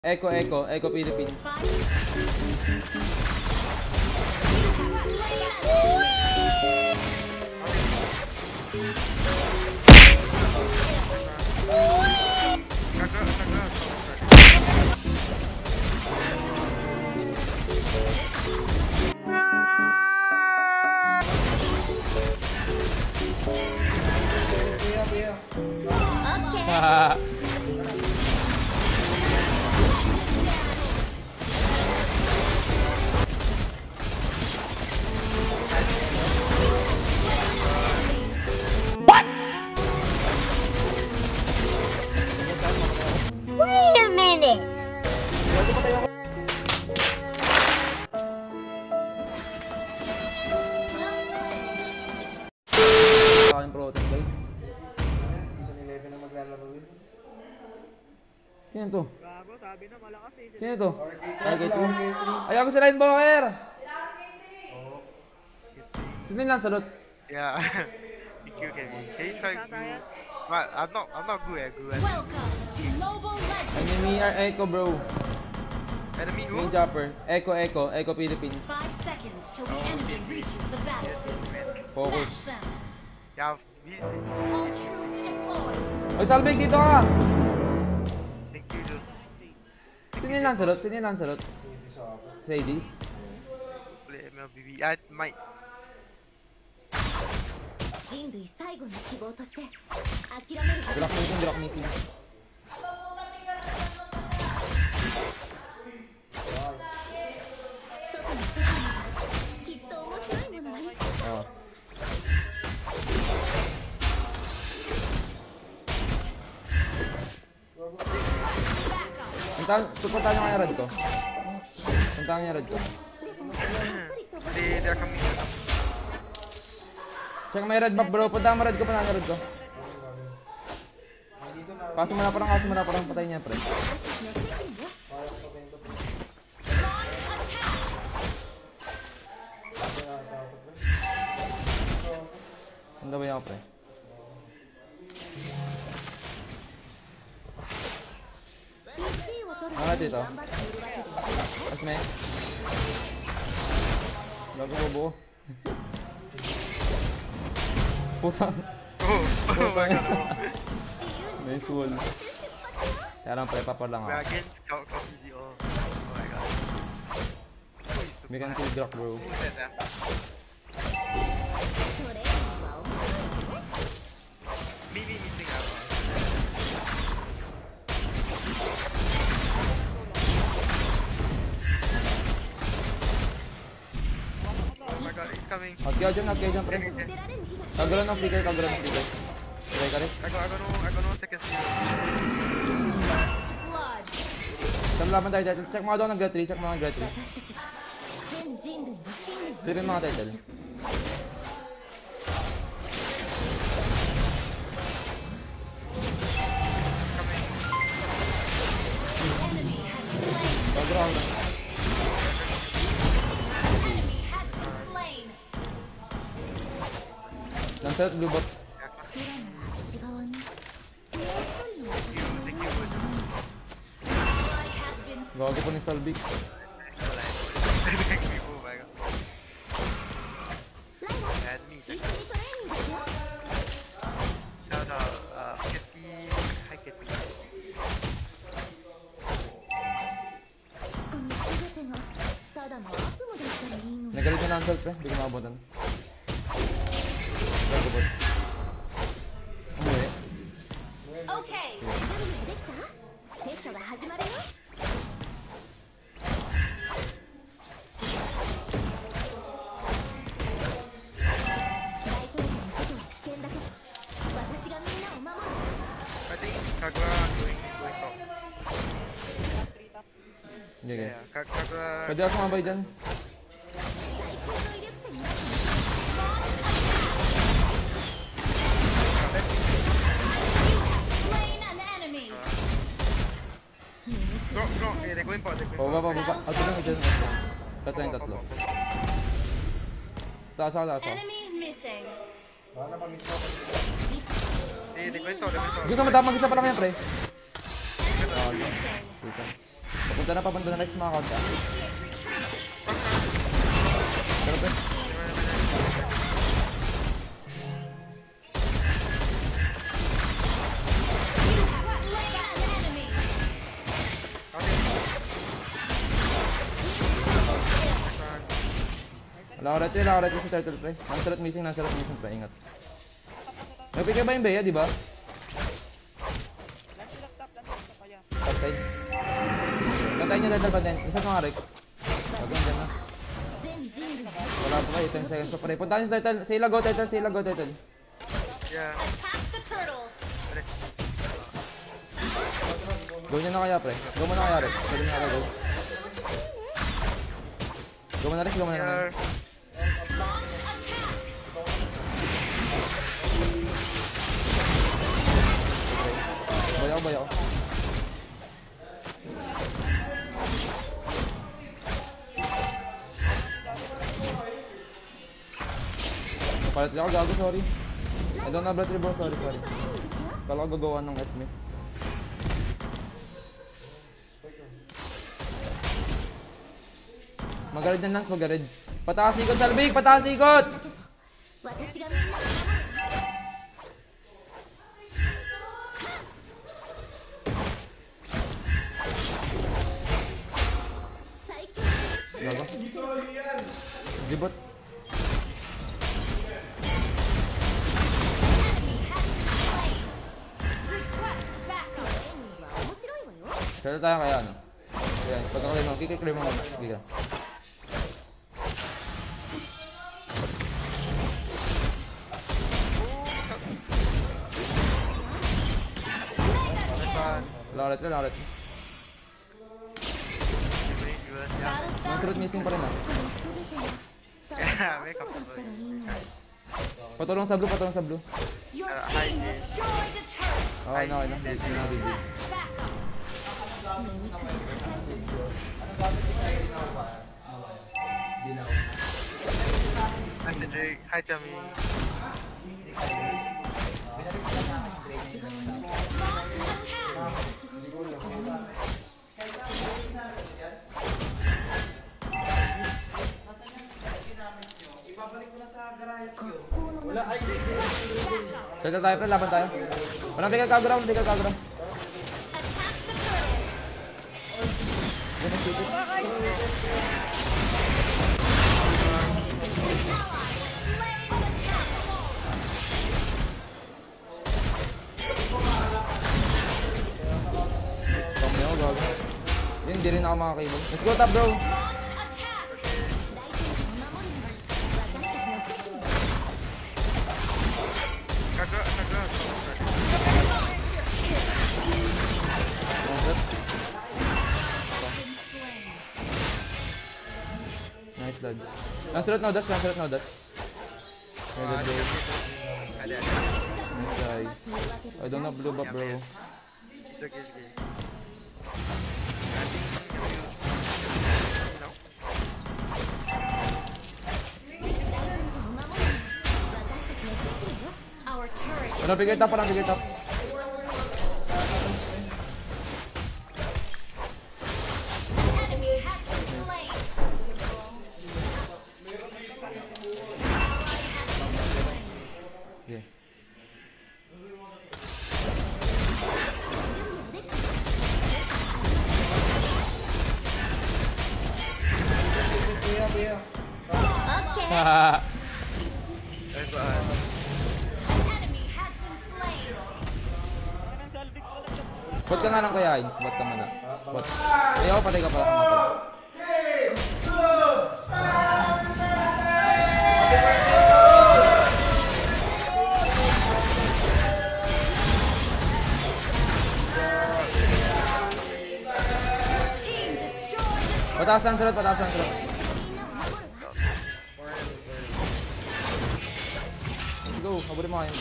Echo Philippines. Wait a minute. Aking protein guys. Season 11 na maglalaro yun. Sino to? Gago, sabi na malakas eh. Sino to? RK3. Ay ako si Linebwalker! Sino yung Lancelot? Yeah. Can you try glue? But I'm not good at glue. Welcome to Mobile Legends. Enemy are Echo bro. Enemy Main who? chopper. Echo Philippines. 5 seconds till the enemy reaches the battlefield. Focus. Smash them. Yeah, busy. All troops deployed. Oy Salvig dito ka! Thank you, dude. Sino yung Lancelot? Sino yung Lancelot? Hades? Play MLBB. I might. 人類最後の希望として諦めること Block missing. きっと面白いものはいつ Oh. Punta nyo kaya red ko. Punta nyo red ko. They're coming. Check may red buff bro. Punta mo red ko, punta mo red ko. Kaso mo na parang patay niya pre. Handa ba yung pre? Ano dito? Mas may? Bago bobo. Putang. Oh my god. Nice wall. Kaya lang pre, papar lang We're ako. against Coffee. Oh my god. We can kill Brock bro. Who said that? Maybe missing out. Oh my god, it's coming. Out kayo dyan pre. Kagulon ng flicker. Try ka rin. I got no seconds. First blood. Laban tayo title. Check mga daw ng Get 3. 全人類の真理 Tirin mga title. enemy has slain. Background. Enemy has been slain. Lancelot blue bot. 空の内側に Thank you. ally has been Gago po ni Salvig. Thank you. Oh my god. And me. 一緒にトレーニングしよう Shout out, Kitty. Hi, Kitty. この全てがただの悪夢だったらいいのに Nagalit yung Lancelot pre. Hindi ko makabutan. Gago bot. Umuwi. Okay 準備できたテストが始まるよ 大統領のことは危険だけど私がみんなを守る I think Kagura going top. Sige. Yeah, Kagura. Pwede ako sumabay dyan. 最高の威力者になる Slain an enemy Bro, they're going for. Baba. Out lang dyan. Tatlo yung tatlo. Taas ako. enemy missing Baka na miss mo. They're going for. Gusto mo damag isa pa lang yan pre. enemy missing Wait lang. Papunta na Rex mga counter. Pero pre. Wala ko red si turtle pre. Nasa red missing pre. Ingat. May pick ba yung Bea, di ba? Top side. Kantayin nyo turtle pa din. Isa mga Rex. Okay, dyan na. Wala pa kayo. 10 seconds pa pre. Puntahan si turtle. Say go turtle. Yeah. Go nyo na kaya pre. Go mo na kaya Rex. Pwede na kaya go. Go mo na Rex. Here. Bayaw. Palit lang ako gago, sorry. I don't have blood reborn, sorry. Kala ko gagawa ng SME. Magarid na Lance, magarid. Pataas ikot, Salvik! Pataas ikot! Gago. Dibot. Kaya tayo kaya ano? Ayan, pagkakali mo, kikikli mo muna. Sige ka. Laret. Monster missing pa rin ah. Yeah, make up. Patulong sa blue. Okay na. Hi to Drake. Hi Tommy. Kaya tayo pre, laban tayo. Walang bigay kagura. Yun, di rin ako makakaibo. Let's go top bro! Nice dodge. Lancelot no dash. Nice guy. I don't have blue buff bro. It's okay. Ano, bigay top. Yeah. Ba't ka nga lang kaya, Ains? Ba't ka mana? Ba't? Ayaw, patay ka pala. Pataas ng slot. Let's go, haburin mo kayo.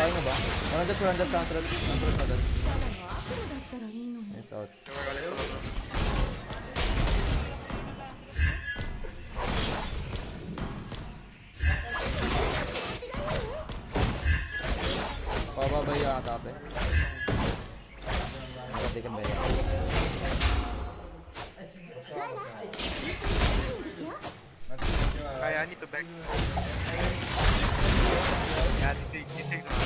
Kaya na ba? 100 counter na dun. ただの悪魔だったらいいのに Nice out. Pababay ata pe. Hindi kan baya. Okay, I need to back. Yeah, you take no.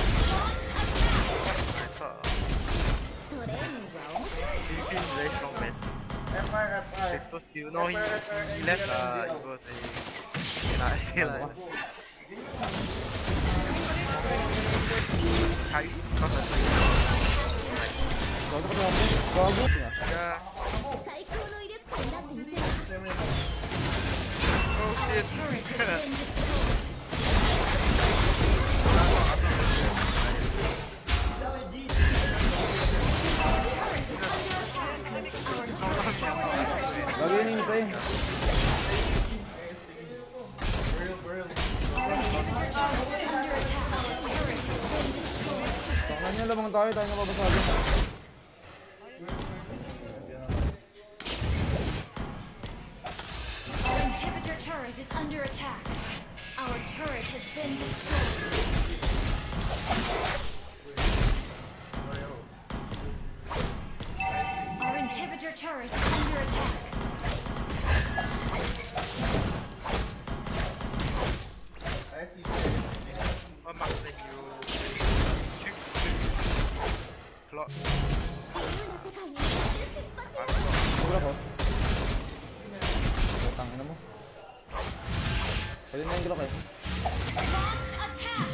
I saw. トレーニングは面白い He feels very strong, man. FR. Sector skill. No, he left. It was a. I feel like. High. Yeah. 最高の威力感だって見せる Oh shit. Been destroyed. Lagi yun yung pre. Tangan niya lamang tayo nababasagin. Our inhibitor turret is under attack. Our turret has been destroyed. Our inhibitor turret is under attack. One mark then you. Clock. 自由な世界に Sobra ko. Tangin na mo. Pwede na yung glock eh. Launch attack.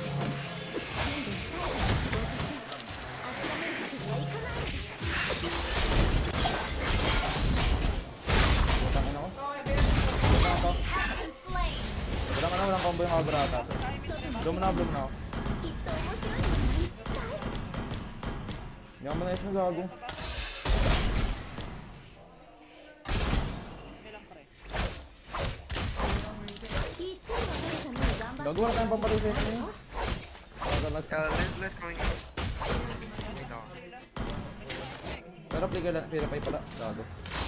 Tangin ako. Has been slain. Walang combo yung Abra ata. Bloom na ako. きっと面白いのがいっぱい Hindi ako manayos na gago. Gago wala tayong pampatay sa isa niya. Let's going. No. Pero pila pa pala. Gago.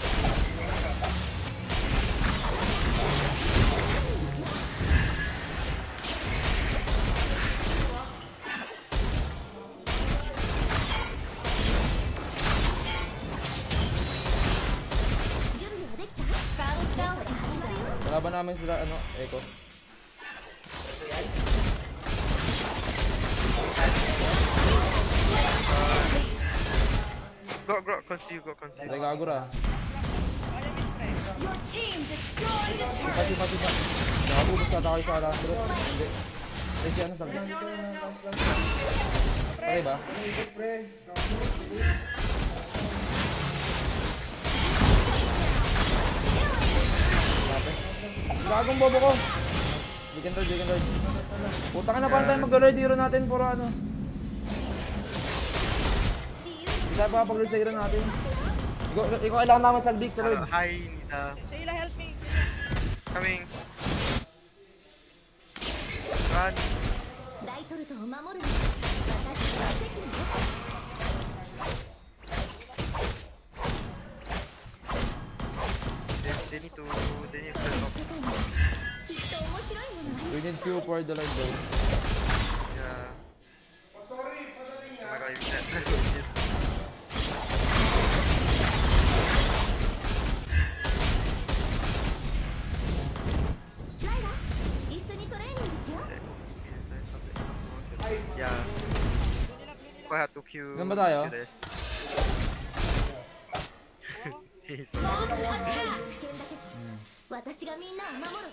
Battle spell 始まるよ Kalaban namin sila Echo. Got conceive. Ay gago ra. Your team destroyed a turret. Pati pa. Gago basta tayo sa ala. Hindi. Eh si ano sabi? Pati ba? Pre. Gagong bobo ko. Weekend road. Puta ka na paano tayo mag-lord hero natin for ano. Hindi tayo pakapag-lord sa hero natin. Ikaw kailangan naman salbik sa lord. Hi, Nita. Sheila, help me. Coming. Run. ライトルトを守るのは私の責務よ They need to help. 世界にきっと面白いものが We need Q for the lord though. Yeah. Oh my god, you can't. Yeah. I have to queue. Ganun ba tayo? queue this. Launch attack. 私がみんなを守るわ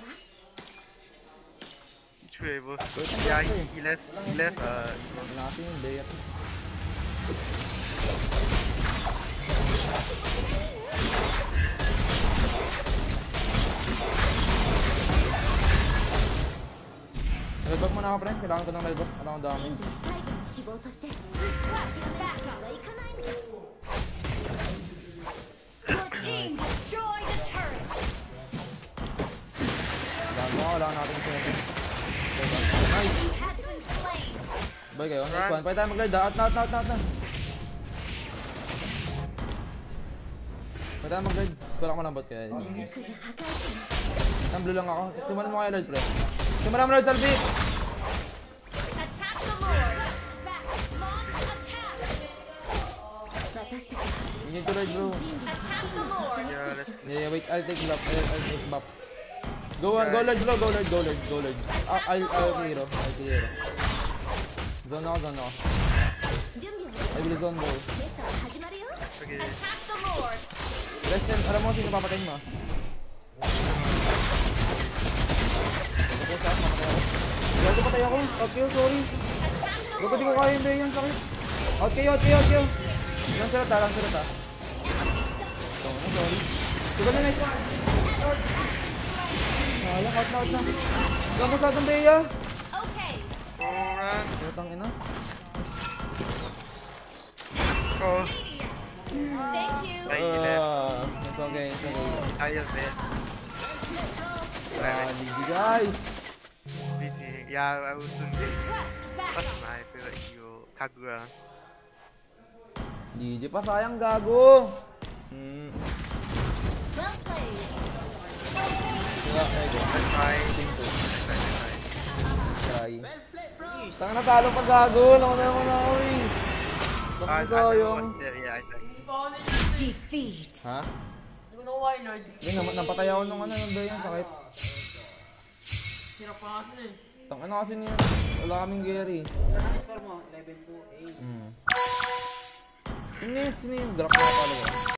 True, able. Yeah, he left. Wala natin yung layer. Redbug muna ako, pre. Kailangan ko ng redbug. Wala akong dami. 人類最後の希望として Request backup はいかないの Your team destroyed a turret. Wala natin yung redbug. He has been slain. Boy kayo, next one. Pwede tayo mag-guard ah. Out na. Pwede tayo mag-guard. Kulang ko ng bot kaya. Ang blue lang ako. Simulan mo kayo Lord, pre. Simulan mo Lord, Salvi! Attack the Lord. Back. Launch attack. You need to Lord, bro. Attack the Lord. Yeah, let's Yeah, wait. I'll take buff. I'll take buff. Go Lord, bro. Go Lord. I'll hero. Zone ako. I will zone, bro. okay. Attack the Lord. Listen, alam mo sino papatayin mo? Gago patay ako. Okay, sorry. Gago di ko kaya yung Bayon, sakit. Out kayo. Lang sila ta. Sorry. Diba na nice one? Sayang, out na. Gago sa atong Baya. Okay. Run. Putang ina. Oh, Thank you. It's okay. tired man. GG guys. Busy. Yeah, I was doing this. Quest back. That's my favorite hero, Kagura. GG pa, sayang gago. Well played. Let's try. Try. Tanga natalo pa gago. Ako na ako eh. Bakit sayang? Yeah, I think. Defeat. Ha? Hindi, napatay ako nung ano yung Bayon, sakit. Hirap pa kasi na eh. Tangina kasi niya. Wala kaming Gary. Ano score mo? 11-8. Sino yung drop na pala?